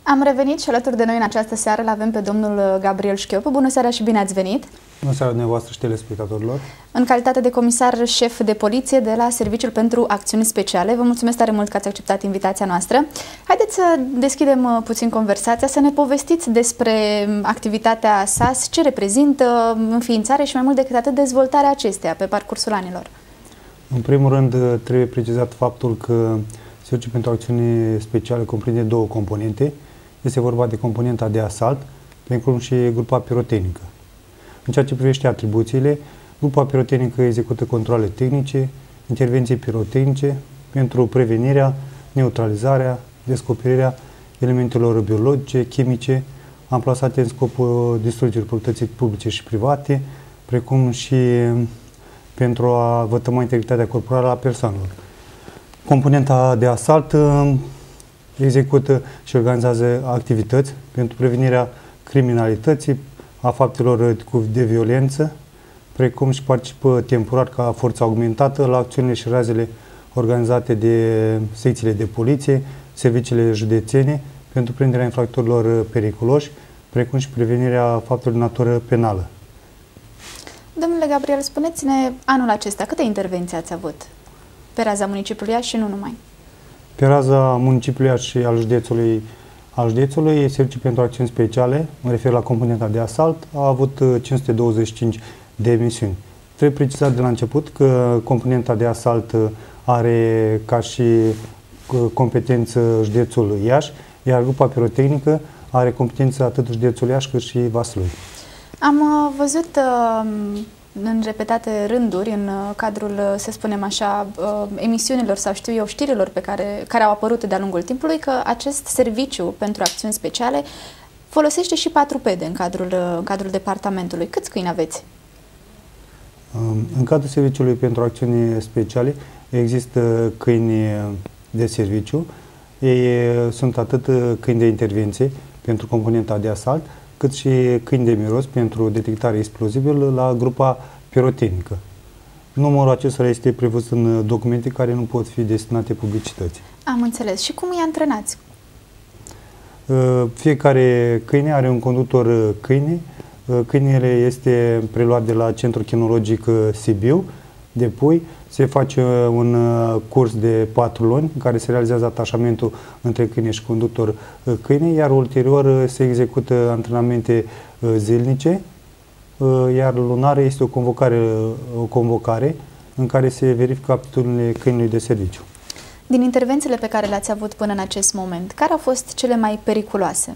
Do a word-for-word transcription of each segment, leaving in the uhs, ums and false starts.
Am revenit și alături de noi în această seară îl avem pe domnul Gabriel Șchiopu. Bună seara și bine ați venit! Bună seara dumneavoastră și telespectatorilor! În calitate de comisar șef de poliție de la Serviciul pentru Acțiuni Speciale, vă mulțumesc tare mult că ați acceptat invitația noastră. Haideți să deschidem puțin conversația, să ne povestiți despre activitatea S A S, ce reprezintă înființarea și mai mult decât atât dezvoltarea acesteia pe parcursul anilor. În primul rând trebuie precizat faptul că Serviciul pentru Acțiuni Speciale cuprinde două componente. Este vorba de componenta de asalt, precum și grupa pirotehnică. În ceea ce privește atribuțiile, grupa pirotehnică execută controale tehnice, intervenții pirotehnice pentru prevenirea, neutralizarea, descoperirea elementelor biologice, chimice, amplasate în scopul distrugerii proprietății publice și private, precum și pentru a vătăma integritatea corporală a persoanelor. Componenta de asalt execută și organizează activități pentru prevenirea criminalității, a faptelor de violență, precum și participă temporar ca forță augmentată la acțiunile și razele organizate de secțiile de poliție, serviciile județene pentru prinderea infractorilor periculoși, precum și prevenirea faptelor de natură penală. Domnule Gabriel, spuneți-ne, anul acesta câte intervenții ați avut pe raza municipiului Iași și nu numai? Pe raza municipiului Iași și al județului, al județului, Serviciul pentru Acțiuni Speciale, mă refer la componenta de asalt, a avut cinci sute douăzeci și cinci de misiuni. Trebuie precizat de la început că componenta de asalt are ca și competență județul Iași, iar grupa pirotehnică are competență atât județul Iași cât și Vaslui. Am văzut în repetate rânduri, în cadrul, să spunem așa, emisiunilor sau știu eu, știrilor pe care, care au apărut de-a lungul timpului, că acest serviciu pentru acțiuni speciale folosește și patrupede în cadrul, în cadrul departamentului. Câți câini aveți? În cadrul Serviciului pentru Acțiuni Speciale există câini de serviciu. Ei sunt atât câini de intervenție pentru componenta de asalt, cât și câini de miros pentru detectare explozibilă la grupa pirotehnică. Numărul acesta este prevăzut în documente care nu pot fi destinate publicității. Am înțeles. Și cum îi antrenați? Fiecare câine are un conductor câine. Câinele este preluat de la Centrul Chinologic Sibiu de pui. Se face un curs de patru luni în care se realizează atașamentul între câine și conductor câine, iar ulterior se execută antrenamente zilnice, iar lunare este o convocare, o convocare în care se verifică aptitudinile câinului de serviciu. Din intervențiile pe care le-ați avut până în acest moment, care au fost cele mai periculoase?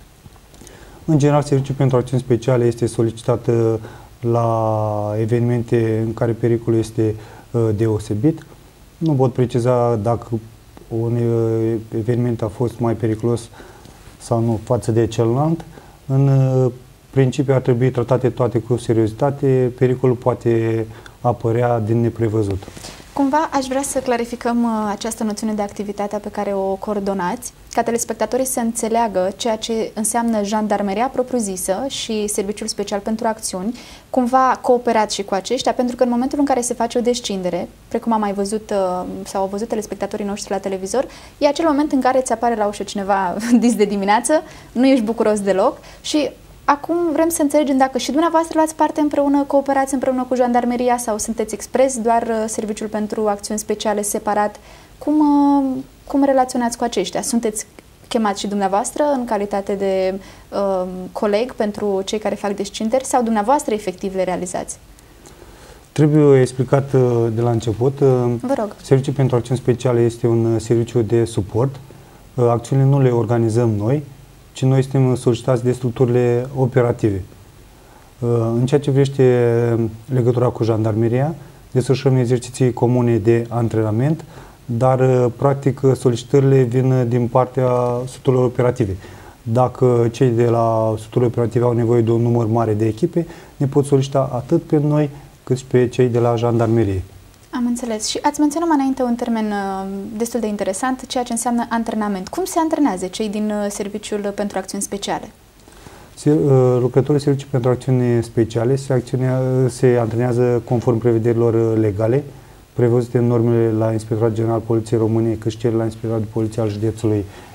În general, Serviciul pentru Acțiuni Speciale este solicitat la evenimente în care pericolul este deosebit. Nu pot preciza dacă un eveniment a fost mai periculos sau nu față de celălalt. În principiu ar trebui tratate toate cu seriozitate. Pericolul poate apărea din neprevăzut. Cumva aș vrea să clarificăm această noțiune de activitatea pe care o coordonați, ca telespectatorii să înțeleagă ceea ce înseamnă jandarmeria propriu-zisă și Serviciul Special pentru Acțiuni. Cumva cooperați și cu aceștia, pentru că în momentul în care se face o descindere, precum am mai văzut sau au văzut telespectatorii noștri la televizor, e acel moment în care ți apare la ușă cineva dis de dimineață, nu ești bucuros deloc și acum vrem să înțelegem dacă și dumneavoastră luați parte împreună, cooperați împreună cu jandarmeria sau sunteți expres, doar Serviciul pentru Acțiuni Speciale separat. Cum, cum relaționați cu aceștia? Sunteți chemați și dumneavoastră în calitate de uh, coleg pentru cei care fac descinderi sau dumneavoastră efectiv le realizați? Trebuie explicat de la început. Vă rog. Serviciul pentru Acțiuni Speciale este un serviciu de suport. Acțiunile nu le organizăm noi, ci noi suntem solicitați de structurile operative. În ceea ce privește legătura cu jandarmeria, desfășurăm exerciții comune de antrenament, dar practic solicitările vin din partea structurilor operative. Dacă cei de la structurile operative au nevoie de un număr mare de echipe, ne pot solicita atât pe noi cât și pe cei de la jandarmerie. Am înțeles. Și ați menționat mai înainte un termen uh, destul de interesant, ceea ce înseamnă antrenament. Cum se antrenează cei din uh, Serviciul pentru Acțiuni Speciale? Se, uh, lucrătorii Serviciului pentru Acțiuni Speciale se, acționea, se antrenează conform prevederilor legale, prevăzute în normele la Inspectoratul General Poliției României, cât și cele la Inspectoratul de Poliție al județului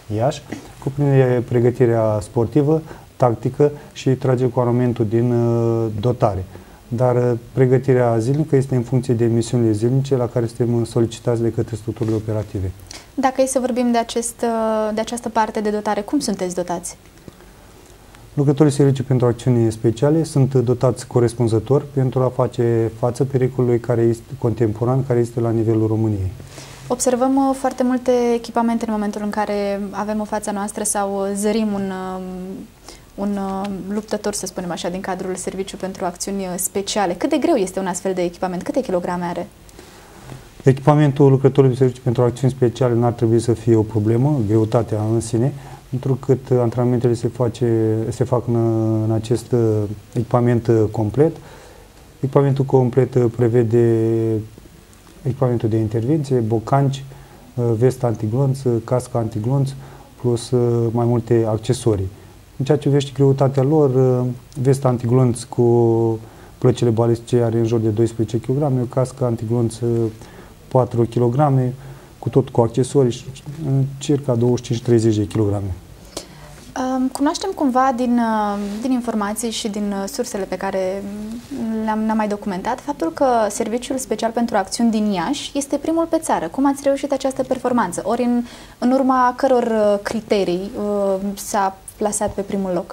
Iași, cuprinde pregătirea sportivă, tactică și trage cu armamentul din dotare. Dar pregătirea zilnică este în funcție de misiunile zilnice la care suntem solicitați de către structurile operative. Dacă e să vorbim de, acest, de această parte de dotare, cum sunteți dotați? Lucrătorii Serviciului pentru Acțiuni Speciale sunt dotați corespunzător pentru a face față pericolului care este contemporan, care este la nivelul României. Observăm uh, foarte multe echipamente în momentul în care avem o fața noastră sau zărim un, uh, un uh, luptător, să spunem așa, din cadrul Serviciului pentru Acțiuni Speciale. Cât de greu este un astfel de echipament? Câte kilograme are? Echipamentul lucrătorului Serviciului pentru Acțiuni Speciale n-ar trebui să fie o problemă, greutatea în sine, întrucât antrenamentele se, face, se fac în, în acest echipament complet. Echipamentul complet prevede echipamentul de intervenție, bocanci, vestă antiglonț, cască antiglonț, plus mai multe accesorii. În ceea ce privește greutatea lor, vesta antiglonț cu plăcile balistice are în jur de doisprezece kilograme, o cască antiglonț patru kilograme, cu tot cu accesorii, circa douăzeci și cinci treizeci de kilograme. Cunoaștem cumva din, din informații și din sursele pe care le-am mai documentat faptul că Serviciul Special pentru Acțiuni din Iași este primul pe țară. Cum ați reușit această performanță? Ori în, în urma căror criterii s-a plasat pe primul loc?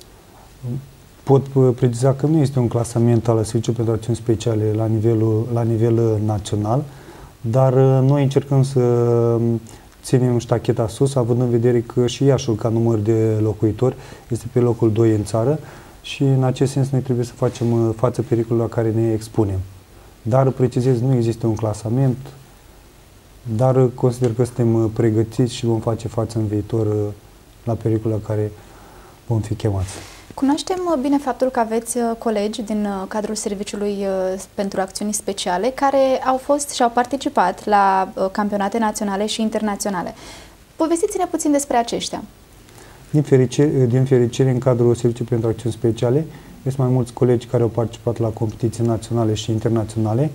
Pot preciza că nu este un clasament al Serviciului pentru Acțiuni Speciale la, nivelul, la nivel național, dar noi încercăm să ținem ștacheta sus, având în vedere că și Iașul, ca număr de locuitori, este pe locul doi în țară și în acest sens noi trebuie să facem față pericolului la care ne expunem. Dar, precizez, nu există un clasament, dar consider că suntem pregătiți și vom face față în viitor la pericolul la care vom fi chemați. Cunoaștem bine faptul că aveți colegi din cadrul Serviciului pentru Acțiuni Speciale care au fost și au participat la campionate naționale și internaționale. Povestiți-ne puțin despre aceștia. Din fericire, din fericire, în cadrul Serviciului pentru Acțiuni Speciale, sunt mai mulți colegi care au participat la competiții naționale și internaționale.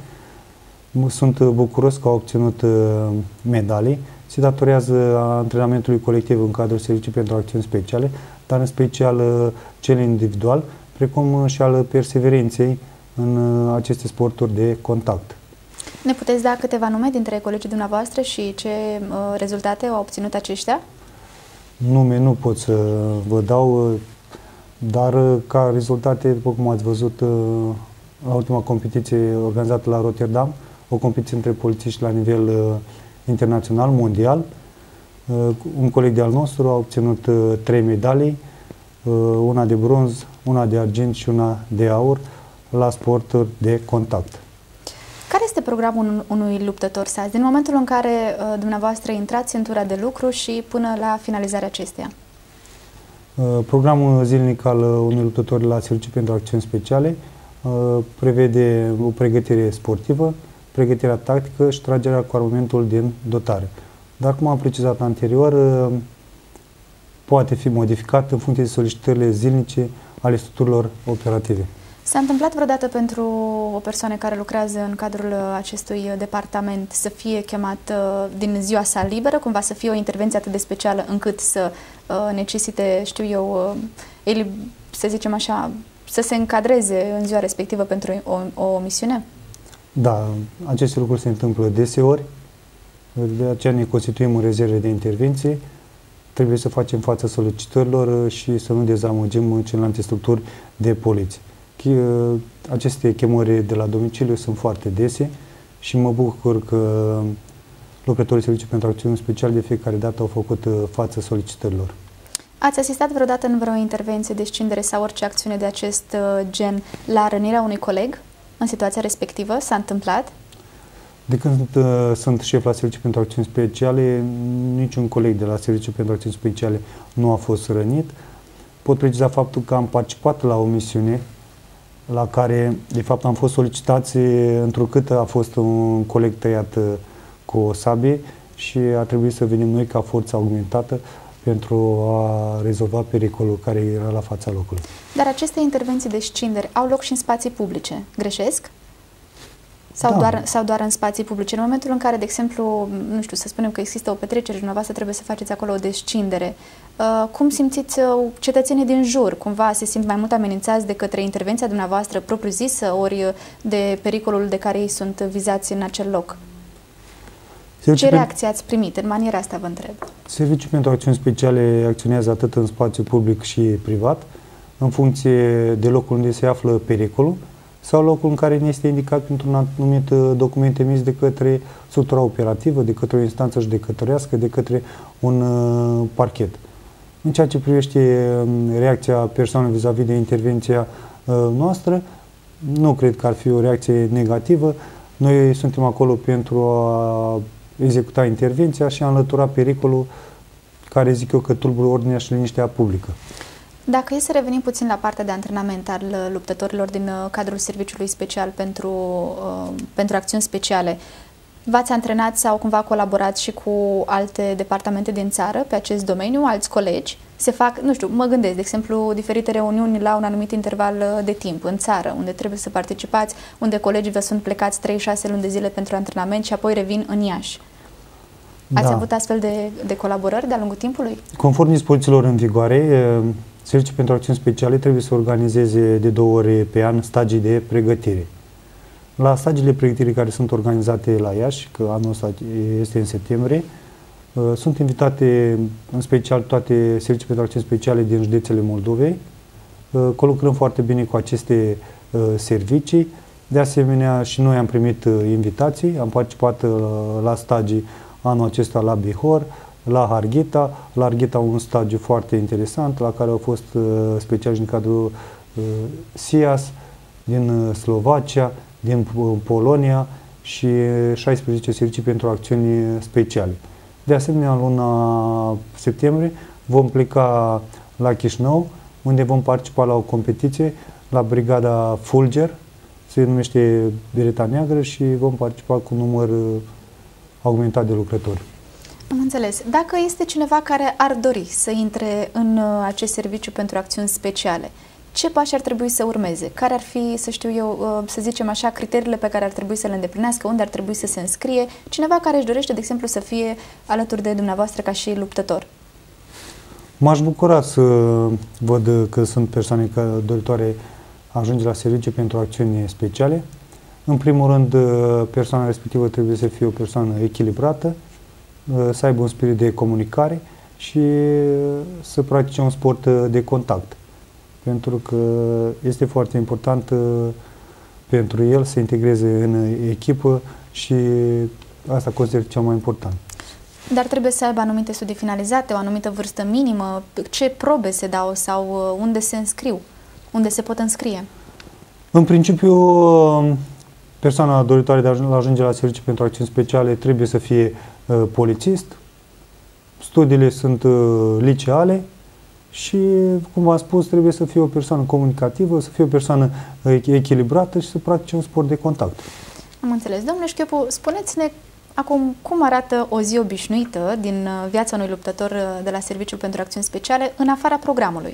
Sunt bucuros că au obținut medalii. Se datorează antrenamentului colectiv în cadrul Serviciului pentru Acțiuni Speciale, dar în special cel individual, precum și al perseverenței în aceste sporturi de contact. Ne puteți da câteva nume dintre colegii dumneavoastră și ce uh, rezultate au obținut aceștia? Nume nu pot să vă dau, dar ca rezultate, după cum ați văzut, la ultima competiție organizată la Rotterdam, o competiție între polițiști la nivel uh, internațional, mondial, uh, un coleg de-al nostru a obținut uh, trei medalii, uh, una de bronz, una de argint și una de aur la sporturi de contact. Care este programul unui luptător S A S din momentul în care uh, dumneavoastră intrați în tura de lucru și până la finalizarea acesteia? Uh, programul zilnic al unui luptător la Serviciul pentru Acțiuni Speciale uh, prevede o pregătire sportivă, pregătirea tactică și tragerea cu armamentul din dotare. Dar, cum am precizat anterior, uh, poate fi modificat în funcție de solicitările zilnice ale structurilor operative. S-a întâmplat vreodată pentru o persoană care lucrează în cadrul acestui departament să fie chemat din ziua sa liberă, cumva să fie o intervenție atât de specială încât să necesite, știu eu, să zicem așa, să se încadreze în ziua respectivă pentru o, o misiune? Da, aceste lucruri se întâmplă deseori, de aceea ne constituim în rezerve de intervenție. Trebuie să facem față solicitărilor și să nu dezamăgim celelalte structuri de poliție. Aceste chemări de la domiciliu sunt foarte dese și mă bucur că lucrătorii Serviciului pentru Acțiuni Speciale de fiecare dată au făcut față solicitărilor. Ați asistat vreodată în vreo intervenție, descindere sau orice acțiune de acest gen la rănirea unui coleg în situația respectivă? S-a întâmplat? De când uh, sunt șef la Serviciul pentru Acțiuni Speciale, niciun coleg de la Serviciul pentru Acțiuni Speciale nu a fost rănit. Pot preciza faptul că am participat la o misiune la care, de fapt, am fost solicitați întrucât a fost un coleg tăiat cu o sabie și a trebuit să venim noi ca forță augmentată pentru a rezolva pericolul care era la fața locului. Dar aceste intervenții de scinderi au loc și în spații publice, greșesc? Sau, da. doar, sau doar în spații publice? În momentul în care, de exemplu, nu știu, să spunem că există o petrecere și dumneavoastră trebuie să faceți acolo o descindere, uh, cum simțiți uh, cetățenii din jur? Cumva se simt mai mult amenințați de către intervenția dumneavoastră propriu-zisă, ori de pericolul de care ei sunt vizați în acel loc? Serviciul Ce reacție ați primit? În maniera asta vă întreb. Serviciul pentru acțiuni speciale acționează atât în spațiu public și privat, în funcție de locul unde se află pericolul sau locul în care ne este indicat într-un anumit document emis de către structura operativă, de către o instanță judecătorească, de către un uh, parchet. În ceea ce privește reacția persoanei vis-a-vis de intervenția uh, noastră, nu cred că ar fi o reacție negativă. Noi suntem acolo pentru a executa intervenția și a înlătura pericolul care zic eu că tulbură ordinea și liniștea publică. Dacă e să revenim puțin la partea de antrenament al luptătorilor din cadrul Serviciului Special pentru, uh, pentru acțiuni speciale, v-ați antrenat sau cumva colaborați și cu alte departamente din țară pe acest domeniu, alți colegi? Se fac, nu știu, mă gândesc, de exemplu, diferite reuniuni la un anumit interval de timp în țară, unde trebuie să participați, unde colegii vă sunt plecați trei șase luni de zile pentru antrenament și apoi revin în Iași. Ați da. avut astfel de, de colaborări de-a lungul timpului? Conform dispozițiilor în vigoare, Serviciul pentru acțiuni speciale trebuie să organizeze de două ori pe an stagii de pregătire. La stagiile pregătire care sunt organizate la Iași, că anul ăsta este în septembrie, sunt invitate în special toate servicii pentru acțiuni speciale din județele Moldovei. Colucrăm foarte bine cu aceste servicii. De asemenea, și noi am primit invitații, am participat la stagii anul acesta la Bihor, la Harghita, la Harghita un stagiu foarte interesant, la care au fost specialiști din cadrul S I A S, din Slovacia, din Polonia și șaisprezece servicii pentru acțiuni speciale. De asemenea, în luna septembrie vom pleca la Chișinău, unde vom participa la o competiție la brigada Fulger, se numește Bereta Neagră, și vom participa cu un număr augmentat de lucrători. Am înțeles. Dacă este cineva care ar dori să intre în acest serviciu pentru acțiuni speciale, ce pași ar trebui să urmeze? Care ar fi, să știu eu, să zicem așa, criteriile pe care ar trebui să le îndeplinească, unde ar trebui să se înscrie? Cineva care își dorește, de exemplu, să fie alături de dumneavoastră ca și luptător. M-aș bucura să văd că sunt persoane doritoare ajunge la serviciu pentru acțiuni speciale. În primul rând, persoana respectivă trebuie să fie o persoană echilibrată, să aibă un spirit de comunicare și să practice un sport de contact. Pentru că este foarte important pentru el să integreze în echipă și asta consider cel mai important. Dar trebuie să aibă anumite studii finalizate, o anumită vârstă minimă, ce probe se dau sau unde se înscriu, unde se pot înscrie? În principiu, persoana doritoare de a ajunge la serviciu pentru acțiuni speciale trebuie să fie uh, polițist, studiile sunt uh, liceale și, cum v-am spus, trebuie să fie o persoană comunicativă, să fie o persoană uh, echilibrată și să practice un sport de contact. Am înțeles. Domnule Șchiopu, spuneți-ne acum cum arată o zi obișnuită din viața unui luptător de la Serviciul pentru Acțiuni Speciale în afara programului.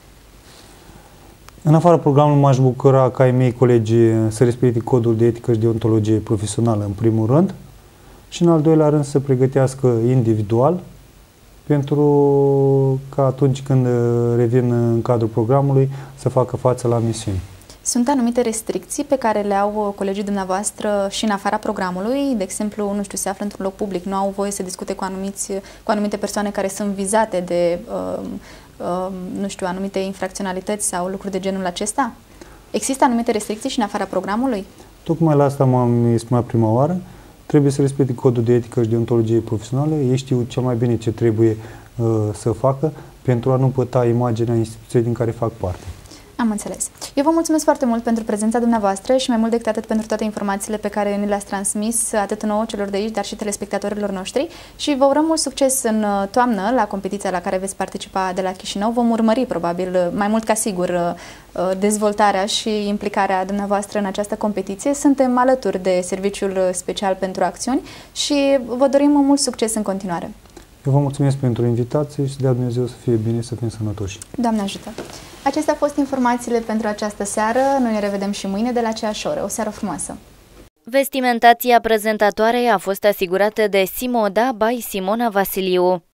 În afara programului m-aș bucura ca ai mei colegi să respecte codul de etică și deontologie profesională în primul rând și în al doilea rând să pregătească individual pentru ca atunci când revin în cadrul programului să facă față la misiuni. Sunt anumite restricții pe care le au colegii dumneavoastră și în afara programului? De exemplu, nu știu, se află într-un loc public, nu au voie să discute cu, anumiți, cu anumite persoane care sunt vizate de, uh, uh, nu știu, anumite infracționalități sau lucruri de genul acesta? Există anumite restricții și în afara programului? Tocmai la asta m-am exprimat prima oară. Trebuie să respecte codul de etică și deontologie profesională. Ei știu cel mai bine ce trebuie uh, să facă pentru a nu păta imaginea instituției din care fac parte. Am înțeles. Eu vă mulțumesc foarte mult pentru prezența dumneavoastră și mai mult decât atât pentru toate informațiile pe care ni le-ați transmis atât nouă celor de aici, dar și telespectatorilor noștri și vă urăm mult succes în toamnă la competiția la care veți participa de la Chișinău. Vom urmări probabil, mai mult ca sigur, dezvoltarea și implicarea dumneavoastră în această competiție. Suntem alături de Serviciul Special pentru Acțiuni și vă dorim mult succes în continuare. Eu vă mulțumesc pentru invitație și de Dumnezeu să fie bine, să fim sănătoși. Doamne ajută! Acestea au fost informațiile pentru această seară. Noi ne revedem și mâine de la aceeași oră. O seară frumoasă! Vestimentația prezentatoarei a fost asigurată de Simoda by Simona Vasiliu.